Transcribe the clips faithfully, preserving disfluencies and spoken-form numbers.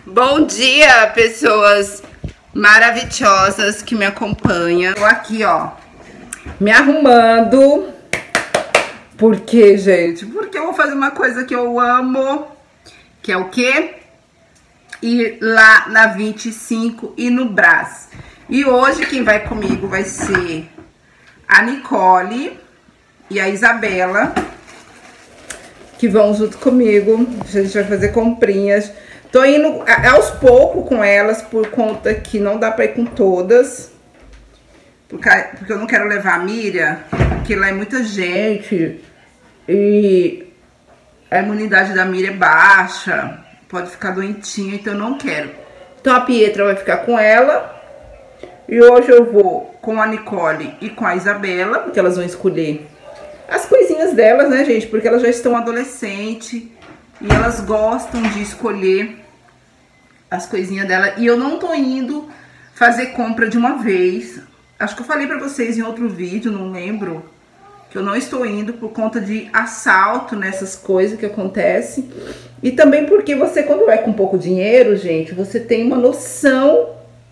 Bom dia, pessoas maravilhosas que me acompanham. Tô aqui, ó, me arrumando. Por quê, gente? Porque eu vou fazer uma coisa que eu amo, que é o quê? Ir lá na vinte e cinco e no Brás. E hoje quem vai comigo vai ser a Nicole e a Isabela, que vão junto comigo. A gente vai fazer comprinhas. Tô indo aos poucos com elas, por conta que não dá pra ir com todas. Porque, porque eu não quero levar a Miriam, porque lá é muita gente. E a imunidade da Miriam é baixa, pode ficar doentinha, então eu não quero. Então a Pietra vai ficar com ela. E hoje eu vou com a Nicole e com a Isabela, porque elas vão escolher as coisinhas delas, né, gente? Porque elas já estão adolescentes. E elas gostam de escolher as coisinhas dela. E eu não tô indo fazer compra de uma vez. Acho que eu falei pra vocês em outro vídeo, não lembro. Que eu não estou indo por conta de assalto nessas coisas que acontecem. E também porque você, quando vai com pouco dinheiro, gente, você tem uma noção...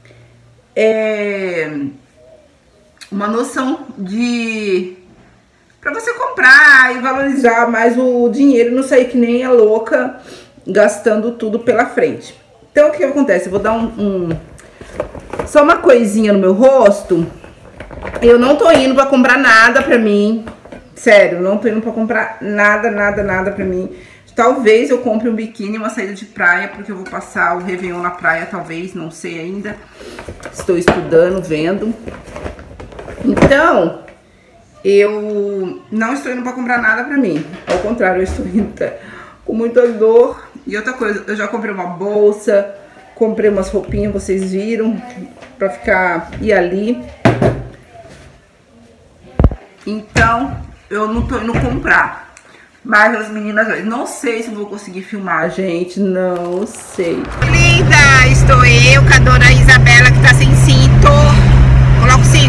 É, uma noção de... Pra você comprar e valorizar mais o dinheiro, não sair que nem a louca, gastando tudo pela frente. Então, o que acontece? Eu vou dar um, um... só uma coisinha no meu rosto. Eu não tô indo pra comprar nada pra mim. Sério, não tô indo pra comprar nada, nada, nada pra mim. Talvez eu compre um biquíni, uma saída de praia, porque eu vou passar o Réveillon na praia, talvez, não sei ainda. Estou estudando, vendo. Então... eu não estou indo pra comprar nada pra mim. Ao contrário, eu estou indo com muita dor. E outra coisa, eu já comprei uma bolsa, comprei umas roupinhas, vocês viram, pra ficar e ali. Então, eu não tô indo comprar. Mas as meninas, não sei se eu vou conseguir filmar, gente, não sei. Linda, estou eu com a dona Isabela, que tá sem cinto. Coloca o cinto.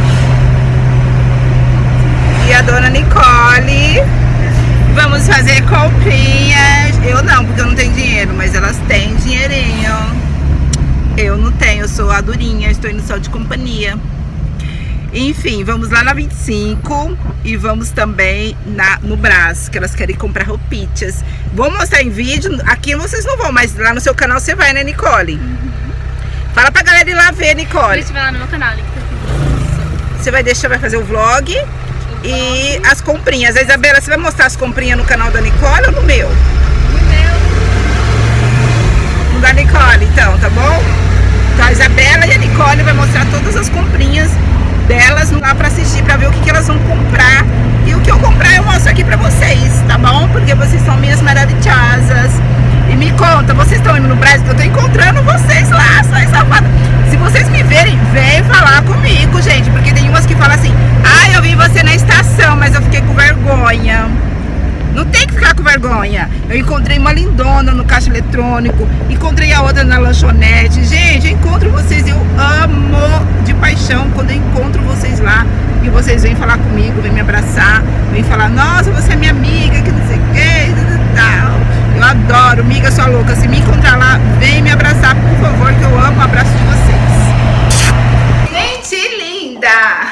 E a dona Nicole. Vamos fazer comprinhas. Eu não, porque eu não tenho dinheiro, mas elas têm dinheirinho. Eu não tenho, eu sou a durinha, estou indo só de companhia. Enfim, vamos lá na vinte e cinco e vamos também na, no Brás, que elas querem comprar roupinhas. Vou mostrar em vídeo, aqui vocês não vão, mas lá no seu canal você vai, né, Nicole? Uhum. Fala pra galera ir lá ver, Nicole. Você vai lá no meu canal, você vai deixar, vai fazer o vlog. E as comprinhas. A Isabela, você vai mostrar as comprinhas no canal da Nicole ou no meu? No meu. No da Nicole, então, tá bom? Então a Isabela e a Nicole vai mostrar todas as comprinhas delas lá pra assistir, pra ver o que, que elas vão comprar. E o que eu comprar eu mostro aqui pra vocês, tá bom? Porque vocês são minhas maravilhosas. E me conta, vocês estão indo no Brasil? Eu tô encontrando vocês lá, só essa safada. Se vocês me verem, vem falar comigo, gente. Porque tem umas que falam assim: ah, eu vi você na estação, mas eu fiquei com vergonha. Não tem que ficar com vergonha. Eu encontrei uma lindona no caixa eletrônico, encontrei a outra na lanchonete. Gente, eu encontro vocês, eu amo de paixão quando eu encontro vocês lá. E vocês vêm falar comigo, vêm me abraçar, vêm falar: nossa, você é minha amiga, que não sei o que, tal. Eu adoro, amiga, sua louca. Se me encontrar lá, vem me abraçar, por favor, que eu amo o abraço de vocês. Gente linda!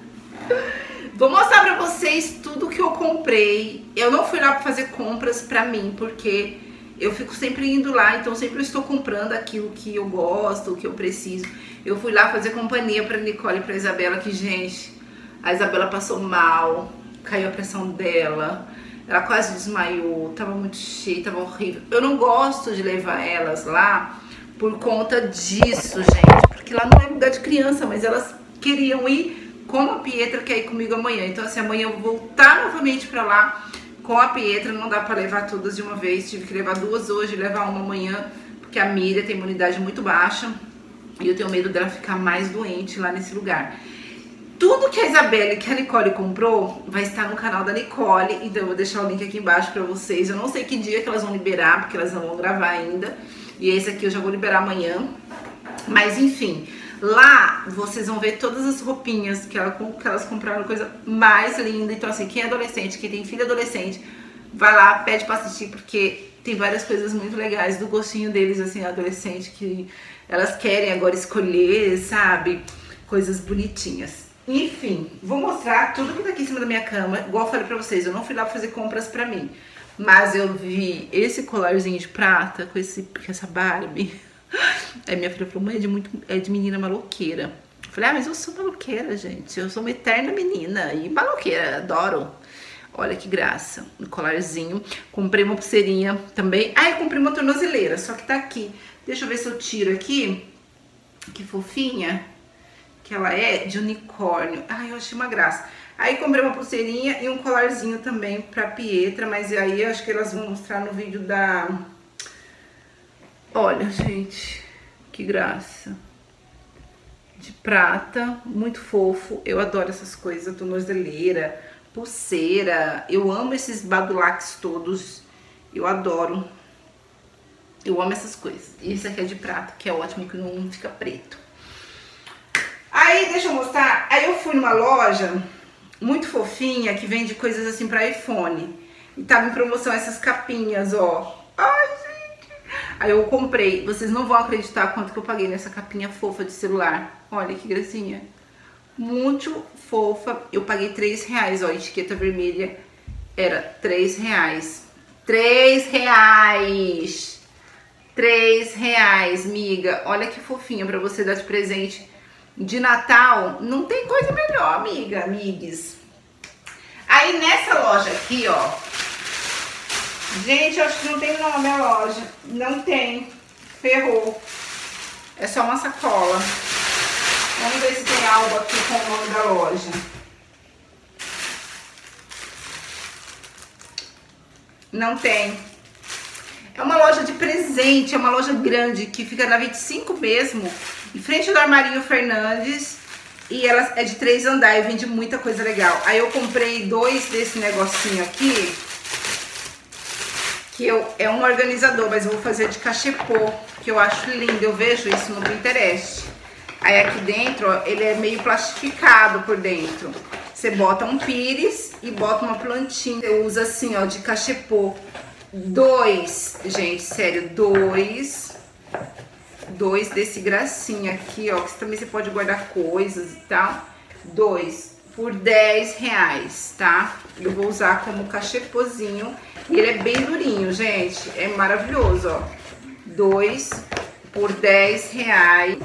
Vou mostrar pra vocês tudo que eu comprei. Eu não fui lá pra fazer compras pra mim, porque eu fico sempre indo lá, então sempre eu estou comprando aquilo que eu gosto, o que eu preciso. Eu fui lá fazer companhia pra Nicole e pra Isabela, que, gente, a Isabela passou mal, caiu a pressão dela, ela quase desmaiou, tava muito cheia, tava horrível. Eu não gosto de levar elas lá por conta disso, gente, porque lá não é lugar de criança, mas elas queriam ir. Como a Pietra quer ir comigo amanhã. Então, assim, amanhã eu vou voltar novamente pra lá com a Pietra. Não dá pra levar todas de uma vez. Tive que levar duas hoje e levar uma amanhã, porque a Miriam tem imunidade muito baixa. E eu tenho medo dela ficar mais doente lá nesse lugar. Tudo que a Isabela e que a Nicole comprou vai estar no canal da Nicole. Então eu vou deixar o link aqui embaixo pra vocês. Eu não sei que dia que elas vão liberar, porque elas não vão gravar ainda. E esse aqui eu já vou liberar amanhã. Mas, enfim... lá vocês vão ver todas as roupinhas que, ela, que elas compraram, coisa mais linda. Então, assim, quem é adolescente, quem tem filho adolescente, vai lá, pede pra assistir, porque tem várias coisas muito legais do gostinho deles, assim, adolescente, que elas querem agora escolher, sabe? Coisas bonitinhas. Enfim, vou mostrar tudo que tá aqui em cima da minha cama. Igual eu falei pra vocês, eu não fui lá fazer compras pra mim, mas eu vi esse colarzinho de prata com, esse, com essa Barbie. Aí minha filha falou, mãe, é de, muito, é de menina maloqueira. Eu falei, ah, mas eu sou maloqueira, gente. Eu sou uma eterna menina e maloqueira, adoro. Olha que graça, um colarzinho. Comprei uma pulseirinha também. Ah, eu comprei uma tornozeleira, só que tá aqui. Deixa eu ver se eu tiro aqui. Que fofinha que ela é, de unicórnio. Ai, eu achei uma graça. Aí comprei uma pulseirinha e um colarzinho também pra Pietra, mas aí eu acho que elas vão mostrar no vídeo da... Olha, gente, que graça. De prata, muito fofo. Eu adoro essas coisas, tornozeleira, pulseira. Eu amo esses badulaques todos. Eu adoro. Eu amo essas coisas. E esse aqui é de prata, que é ótimo, que não fica preto. Aí, deixa eu mostrar. Aí eu fui numa loja muito fofinha, que vende coisas assim pra iPhone. E tava em promoção essas capinhas, ó. Ai, gente. Aí eu comprei. Vocês não vão acreditar quanto que eu paguei nessa capinha fofa de celular. Olha que gracinha. Muito fofa. Eu paguei três reais, ó. A etiqueta vermelha era três reais. Três reais. Três reais, miga. Olha que fofinha pra você dar de presente de Natal. Não tem coisa melhor, amiga, amigues. Aí nessa loja aqui, ó. Gente, eu acho que não tem nome a loja. Não tem. Ferrou. É só uma sacola. Vamos ver se tem algo aqui com o nome da loja. Não tem. É uma loja de presente, é uma loja grande que fica na vinte e cinco mesmo, em frente do Armarinho Fernandes. E ela é de três andares, vende muita coisa legal. Aí eu comprei dois desse negocinho aqui, que eu, é um organizador, mas eu vou fazer de cachepô, que eu acho lindo, eu vejo isso no Pinterest. Aí aqui dentro, ó, ele é meio plastificado por dentro. Você bota um pires e bota uma plantinha. Você usa assim, ó, de cachepô. Dois, gente, sério, dois. Dois desse gracinha aqui, ó, que também você pode guardar coisas e tal. Dois por dez reais, tá? Eu vou usar como cachepôzinho. E ele é bem durinho, gente. É maravilhoso, ó. Dois por dez reais.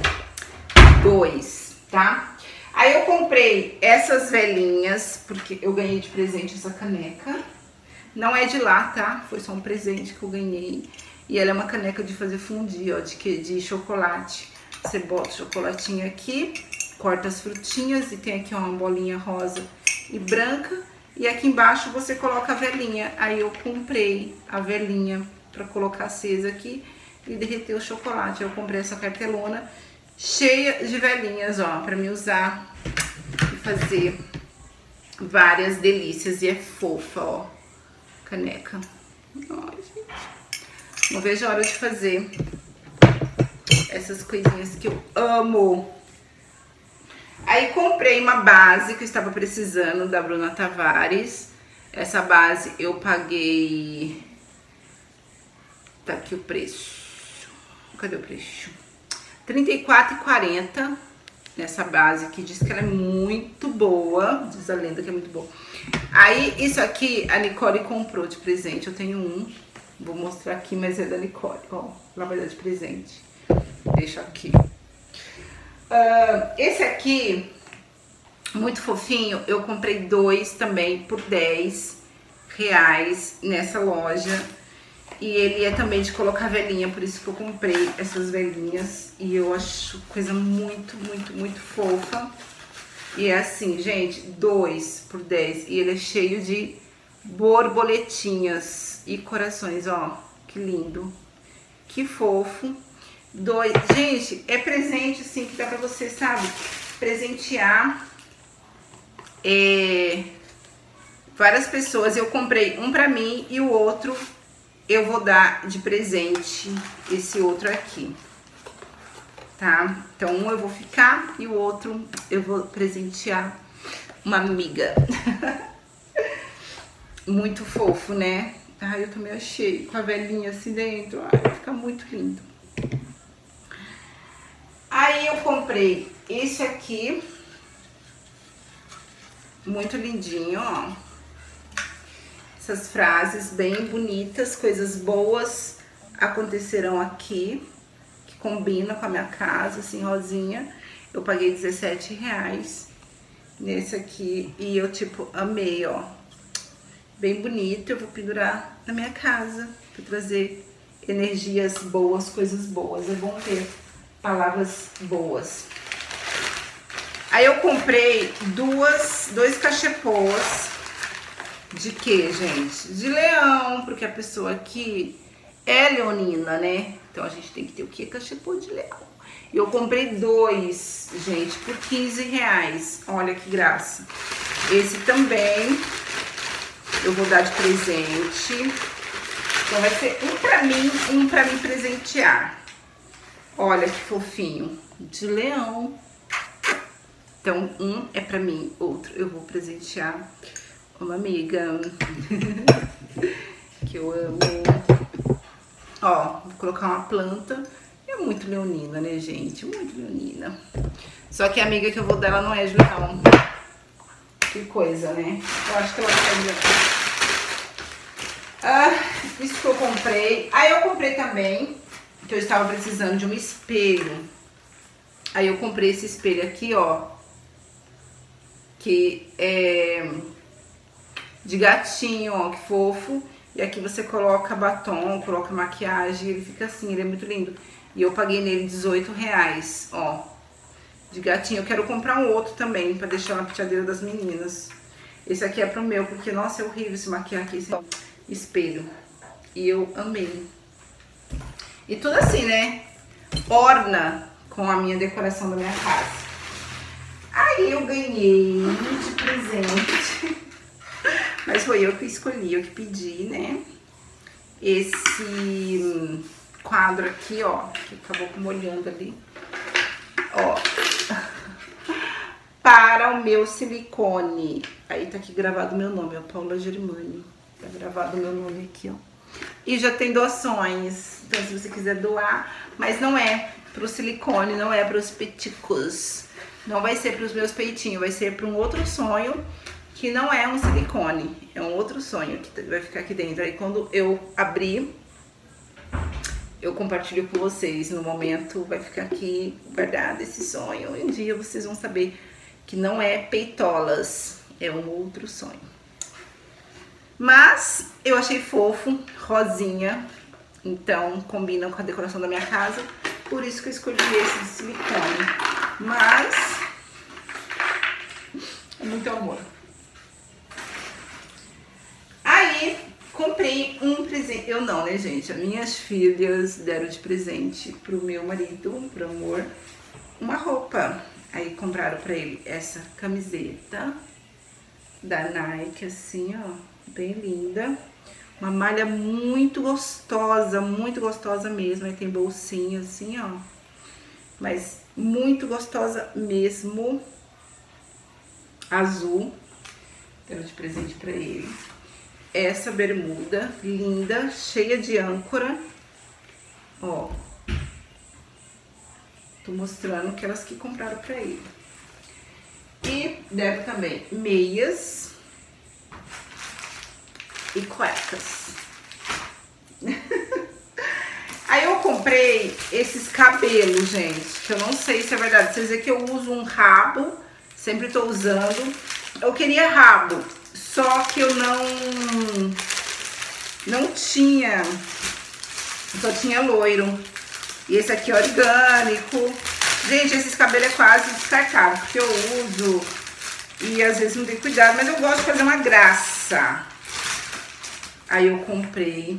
Dois, tá? Aí eu comprei essas velinhas, porque eu ganhei de presente essa caneca. Não é de lá, tá? Foi só um presente que eu ganhei. E ela é uma caneca de fazer fondue, ó, de, que, de chocolate. Você bota o chocolatinho aqui, corta as frutinhas e tem aqui ó, uma bolinha rosa e branca. E aqui embaixo você coloca a velinha. Aí eu comprei a velinha pra colocar acesa aqui e derreter o chocolate. Eu comprei essa cartelona cheia de velinhas, ó, pra me usar e fazer várias delícias. E é fofa, ó, caneca. Ai, gente. Não vejo a hora de fazer essas coisinhas que eu amo. Aí comprei uma base que eu estava precisando, da Bruna Tavares. Essa base eu paguei... Tá aqui o preço. Cadê o preço? trinta e quatro reais e quarenta centavos nessa base aqui. Diz que ela é muito boa. Diz a lenda que é muito boa. Aí, isso aqui a Nicole comprou de presente. Eu tenho um. Vou mostrar aqui, mas é da Nicole. Ó, ela vai dar de presente. Deixa aqui. Uh, esse aqui, muito fofinho, eu comprei dois também por dez reais nessa loja. E ele é também de colocar velinha, por isso que eu comprei essas velinhas. E eu acho coisa muito, muito, muito fofa. E é assim, gente, dois por dez. E ele é cheio de borboletinhas e corações, ó. Que lindo. Que fofo. Dois. Gente, é presente, assim, que dá pra você, sabe, presentear é, várias pessoas. Eu comprei um pra mim e o outro eu vou dar de presente, esse outro aqui, tá? Então, um eu vou ficar e o outro eu vou presentear uma amiga. Muito fofo, né? Ai, eu também achei, com a velhinha assim dentro. Ai, fica muito lindo. Aí eu comprei esse aqui. Muito lindinho, ó. Essas frases bem bonitas, coisas boas acontecerão aqui. Que combina com a minha casa, assim, rosinha. Eu paguei dezessete reais nesse aqui. E eu, tipo, amei, ó. Bem bonito, eu vou pendurar na minha casa para trazer energias boas, coisas boas. É bom ter palavras boas. Aí eu comprei duas, dois cachepôs de quê, gente? De leão, porque a pessoa aqui é leonina, né? Então a gente tem que ter o quê? Cachepô de leão. E eu comprei dois, gente, por quinze reais. Olha que graça. Esse também eu vou dar de presente. Então vai ser um pra mim, um pra me presentear. Olha que fofinho. De leão. Então, um é pra mim, outro eu vou presentear uma amiga. Que eu amo. Ó, vou colocar uma planta. É muito leonina, né, gente? Muito leonina. Só que a amiga que eu vou dar, ela não é de leão. Que coisa, né? Eu acho que ela vai aqui. Ah, isso que eu comprei. Aí eu comprei também, que eu estava precisando de um espelho. Aí eu comprei esse espelho aqui, ó. Que é de gatinho, ó, que fofo. E aqui você coloca batom, coloca maquiagem, ele fica assim, ele é muito lindo. E eu paguei nele dezoito reais, ó. De gatinho. Eu quero comprar um outro também, pra deixar na penteadeira das meninas. Esse aqui é pro meu, porque, nossa, é horrível se maquiar aqui. Esse espelho. E eu amei. E tudo assim, né? Orna com a minha decoração da minha casa. Aí eu ganhei de presente. Mas foi eu que escolhi, eu que pedi, né? Esse quadro aqui, ó. Que acabou molhando ali. Ó. Para o meu silicone. Aí tá aqui gravado o meu nome, ó. Paula Germani. Tá gravado o meu nome aqui, ó. E já tem doações. Então, se você quiser doar. Mas não é pro silicone, não é pros peticos. Não vai ser pros meus peitinhos. Vai ser pra um outro sonho. Que não é um silicone. É um outro sonho que vai ficar aqui dentro. Aí quando eu abrir, eu compartilho com vocês. No momento vai ficar aqui guardado esse sonho. Um dia vocês vão saber que não é peitolas. É um outro sonho. Mas eu achei fofo, rosinha. Então combina com a decoração da minha casa. Por isso que eu escolhi esse de silicone. Mas é muito amor. Aí comprei um presente. Eu não, né, gente? As minhas filhas deram de presente pro meu marido, pro amor, uma roupa. Aí compraram pra ele essa camiseta da Nike, assim, ó, bem linda. Uma malha muito gostosa, muito gostosa mesmo. Aí tem bolsinha, assim, ó. Mas muito gostosa mesmo. Azul. Deram de presente pra ele. Essa bermuda linda, cheia de âncora. Ó. Tô mostrando aquelas que compraram pra ele. E deram também meias e cuecas. Aí eu comprei esses cabelos, gente, que eu não sei se é verdade. Vocês veem que eu uso um rabo, sempre tô usando. Eu queria rabo, só que eu não não tinha, só tinha loiro. E esse aqui é orgânico. Gente, esses cabelos é quase descartável, porque eu uso e às vezes não tenho cuidado, mas eu gosto de fazer uma graça. Aí eu comprei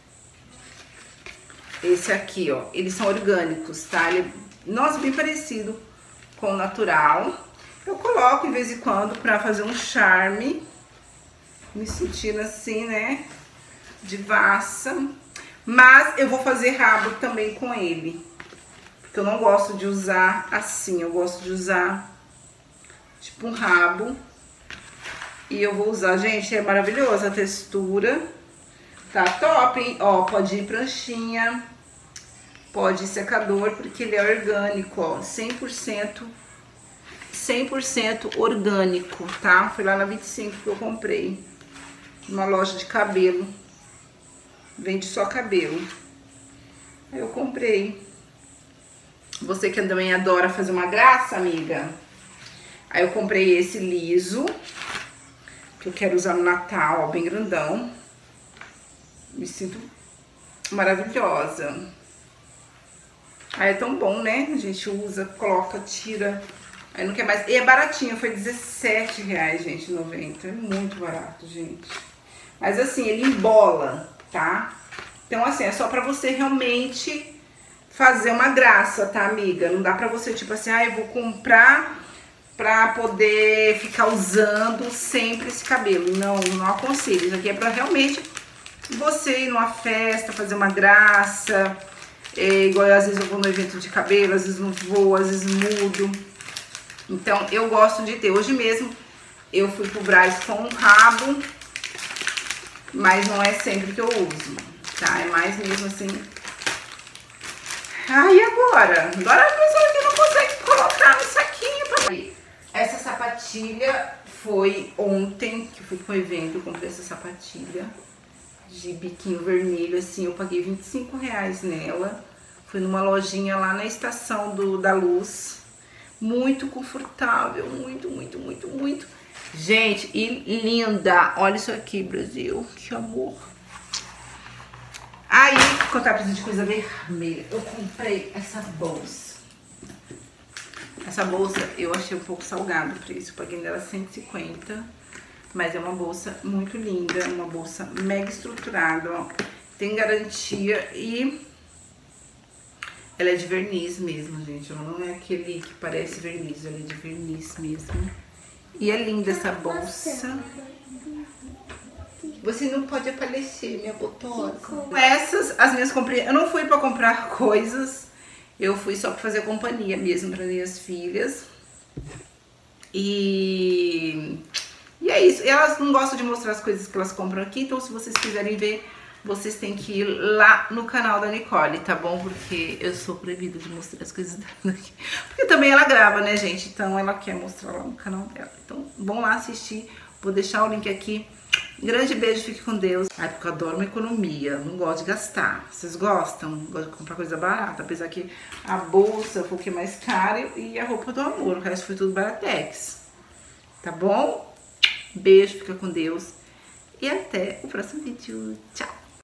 esse aqui, ó. Eles são orgânicos, tá? Ele é, nossa, bem parecido com o natural. Eu coloco de vez em quando pra fazer um charme. Me sentindo assim, né? Divassa. Mas eu vou fazer rabo também com ele. Porque eu não gosto de usar assim. Eu gosto de usar tipo um rabo. E eu vou usar, gente, é maravilhosa a textura. Tá top, hein? Ó, pode ir pranchinha, pode ir secador, porque ele é orgânico, ó, cem por cento, cem por cento orgânico, tá? Foi lá na vinte e cinco que eu comprei, numa loja de cabelo, vende só cabelo. Aí eu comprei. Você que também adora fazer uma graça, amiga. Aí eu comprei esse liso, que eu quero usar no Natal, ó, bem grandão. Me sinto maravilhosa. Aí é tão bom, né? A gente usa, coloca, tira. Aí não quer mais. E é baratinho, foi dezessete reais, gente, noventa. É muito barato, gente. Mas assim, ele embola, tá? Então assim, é só pra você realmente fazer uma graça, tá, amiga? Não dá pra você, tipo assim, ah, eu vou comprar pra poder ficar usando sempre esse cabelo. Não, não aconselho. Isso aqui é pra realmente você ir numa festa, fazer uma graça. É, igual às vezes eu vou no evento de cabelo, às vezes não vou, às vezes mudo. Então eu gosto de ter. Hoje mesmo eu fui pro Brás com um rabo, mas não é sempre que eu uso, tá? É mais mesmo assim. Ah, e agora? Agora a pessoa que não consegue colocar no saquinho pra... Essa sapatilha foi ontem, que eu fui pro evento, eu comprei essa sapatilha de biquinho vermelho, assim, eu paguei vinte e cinco reais nela. Fui numa lojinha lá na Estação do, da Luz. Muito confortável, muito, muito, muito, muito. Gente, e linda. Olha isso aqui, Brasil, que amor. Aí, quando eu preciso de coisa vermelha, eu comprei essa bolsa. Essa bolsa eu achei um pouco salgado o preço, eu paguei nela cento e cinquenta. Mas é uma bolsa muito linda, uma bolsa mega estruturada, ó. Tem garantia e ela é de verniz mesmo, gente. Ela não é aquele que parece verniz, ela é de verniz mesmo. E é linda essa bolsa. Você não pode aparecer, minha botosa. Essas, as minhas comprinhas. Eu não fui pra comprar coisas, eu fui só pra fazer companhia mesmo para minhas filhas. E... E é isso, elas não gostam de mostrar as coisas que elas compram aqui, então se vocês quiserem ver, vocês têm que ir lá no canal da Nicole, tá bom? Porque eu sou proibida de mostrar as coisas dela aqui. Porque também ela grava, né, gente? Então ela quer mostrar lá no canal dela. Então vão lá assistir, vou deixar o link aqui. Grande beijo, fique com Deus. Ai, porque eu adoro uma economia, não gosto de gastar. Vocês gostam? Gosto de comprar coisa barata, apesar que a bolsa foi o que é mais cara e a roupa do amor, o resto foi tudo baratex. Tá bom? Beijo, fica com Deus e até o próximo vídeo. Tchau!